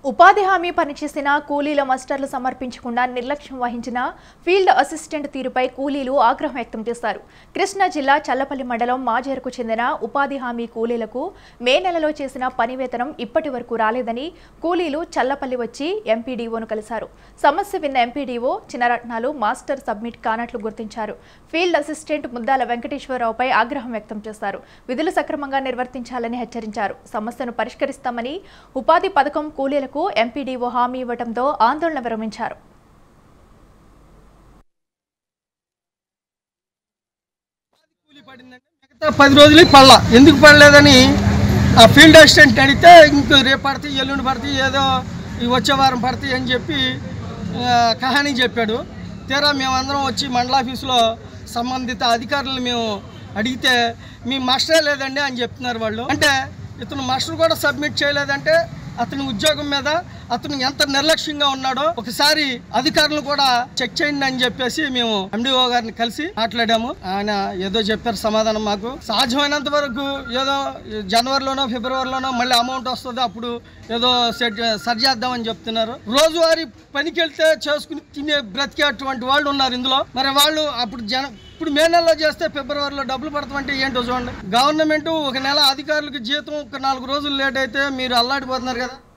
ఉపాధి హామీ పనిచేసిన కూలీల మస్టర్లు సమర్పించకుండా నిర్లక్ష్యం వహించిన ఫీల్డ్ అసిస్టెంట్ తీరుపై కూలీలు ఆగ్రహం వ్యక్తం చేశారు. కృష్ణా జిల్లా చల్లపల్లి మండలం మాజేరుకు చెందిన ఉపాధి హామీ కూలీలకు మే నెలలో చేసిన పని వేతనం ఇప్పటి వరకు రాలేదని కూలీలు చల్లపల్లి వచ్చి ఎంపీడీఓను కలిశారు. సమస్య విన్న ఎంపీడీఓ చిన్నరత్నాలు మాస్టర్ సబ్మిట్ కానట్లు గుర్తించారు. ఫీల్డ్ అసిస్టెంట్ ముద్దాల వెంకటేశ్వరరావుపై ఆగ్రహం వ్యక్తం చేశారు. విధులు సక్రమంగా నిర్వర్తించాలని హెచ్చరించారు. సమస్యను పరిష్కరిస్తామని ఉపాధి పథకం కూలీలకు ఎంపీడీఓ హామీ ఇవ్వడంతో ఆందోళన విరమించారు. మిగతా 10 రోజులు పడలా, ఎందుకు పడలేదని ఆ ఫీల్డ్ అసిస్టెంట్ అడిగితే ఇంకో రేపు పడతాయి, ఎల్లుండి పడతాయి, ఏదో వచ్చే వారం పడతాయి అని చెప్పి కహానీ చెప్పాడు. తీరా మేమందరం వచ్చి మండల ఆఫీసులో సంబంధిత అధికారులను మేము అడిగితే మీ మాస్టరే లేదండి అని చెప్తున్నారు వాళ్ళు. అంటే ఇతను మాస్టర్ కూడా సబ్మిట్ చేయలేదంటే అతని ఉద్యోగం మీద అతను ఎంత నిర్లక్ష్యంగా ఉన్నాడో ఒకసారి అధికారులు కూడా చెక్ చేయండి అని చెప్పేసి మేము ఎండిఓ గారిని కలిసి మాట్లాడాము. ఆయన ఏదో చెప్పారు సమాధానం. మాకు సాధ్యమైనంత వరకు ఏదో జనవరిలోనో ఫిబ్రవరిలోనో మళ్ళీ అమౌంట్ వస్తుంది, అప్పుడు ఏదో సరి చేద్దామని చెప్తున్నారు. రోజువారీ పనికి వెళ్తే చేసుకుని తినే బ్రతికేటువంటి వాళ్ళు ఉన్నారు ఇందులో. మరి వాళ్ళు ఇప్పుడు మే నెలలో చేస్తే ఫిబ్రవరిలో డబ్బులు పడతామంటే ఏంటో చూడండి. గవర్నమెంట్ ఒక నెల అధికారులకు జీతం ఒక 4 రోజులు లేట్ అయితే మీరు అల్లాడిపోతున్నారు కదా.